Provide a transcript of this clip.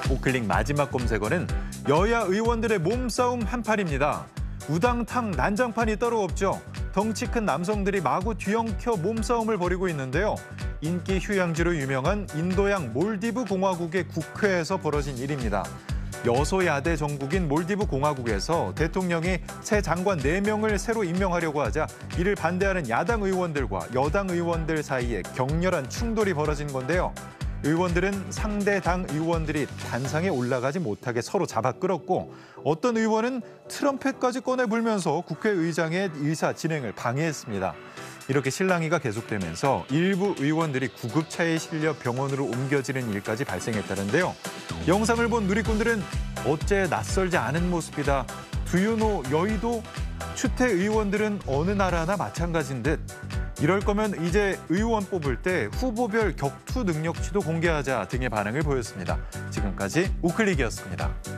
우클릭 마지막 검색어는 여야 의원들의 몸싸움 한판입니다. 우당탕 난장판이 따로 없죠. 덩치 큰 남성들이 마구 뒤엉켜 몸싸움을 벌이고 있는데요. 인기 휴양지로 유명한 인도양 몰디브 공화국의 국회에서 벌어진 일입니다. 여소야대 정국인 몰디브 공화국에서 대통령이 새 장관 4명을 새로 임명하려고 하자 이를 반대하는 야당 의원들과 여당 의원들 사이에 격렬한 충돌이 벌어진 건데요. 의원들은 상대 당 의원들이 단상에 올라가지 못하게 서로 잡아 끌었고 어떤 의원은 트럼펫까지 꺼내 불면서 국회의장의 의사 진행을 방해했습니다. 이렇게 실랑이가 계속되면서 일부 의원들이 구급차에 실려 병원으로 옮겨지는 일까지 발생했다는데요. 영상을 본 누리꾼들은 어째 낯설지 않은 모습이다. 두유노 여의도 추태 의원들은 어느 나라나 마찬가지인 듯. 이럴 거면 이제 의원 뽑을 때 후보별 격투 능력치도 공개하자 등의 반응을 보였습니다. 지금까지 우클릭이었습니다.